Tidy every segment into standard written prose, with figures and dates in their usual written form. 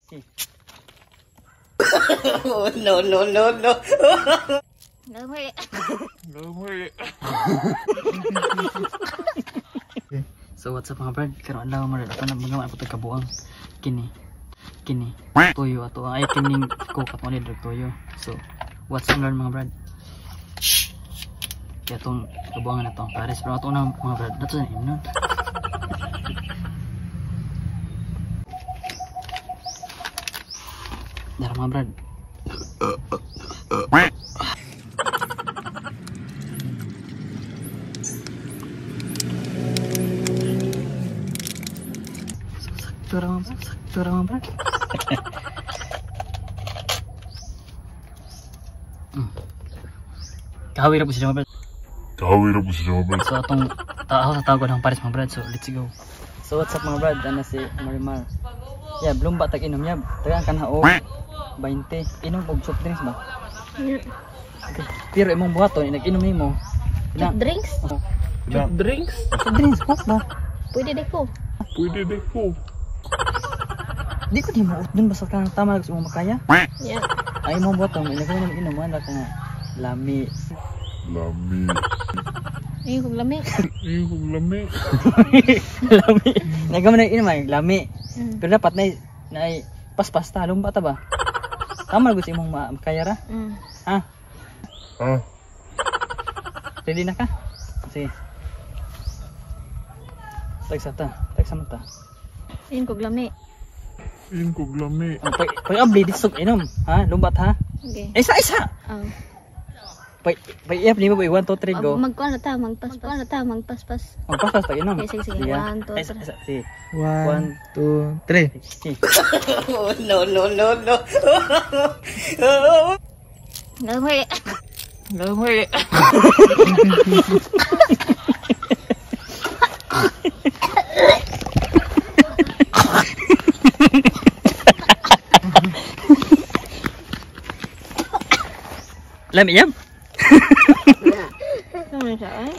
Oh, no, no, no, no. Lamay. Lamay. So what's up mga brad? Karon lang mga brad, mga mga puto kabuang kini toyo ato ay kining coke at money toyo. So what's up mga brad? Kaya tong kabuangan na to pares pero ato na mga brad dato na imnon. Dara mga brad. Sakto mga brad. Kahawi na po siya mga brad. So atong tao sa tawag ng pares mga brad. So let's go. So what's up mga brad? Ano si Marimar? Yeah, belum batak inom yab. Tagaan kan hao 20. Inom og soft drinks ba? Okay. Pero imong buhaton nag-inom nimo. Soft drinks? Soft drinks? Soft drinks ko ba? Pwede deko. Pwede din po. Di ko di mo dun basta kang tama gusto mo makaya. Yeah. Ay mo buhaton ilagay mo inom man ka lami. Lami. Ayun kog lami. Yung lami. Lami. Nagamo na inom ay lami. Pero dapat na paspas ta lumba ta ba? Tama gusto imong makaya ra? Ha? Ah. Ready na ka? Sige. Tagsa mata. Ayun kog lami. Yung kog lami. Pag abli disog inom, ha? Lumbat ha? Okay. Isa. Oh. Pag iap ni mo 1 2 3 go. Magkuan na ta, magpaspas. Magpasas ta inom. Okay, sige. 1 2 3. Sige. 1, 2, 3. Oh, no. Lamay. Lamay. Lami yam. Ano siya ay?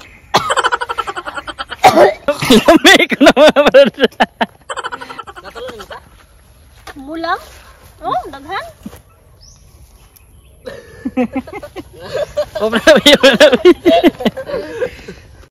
Lami ko naman brad. Natalo ni ta? Bulang? Oh, daghan. Oh, bravo.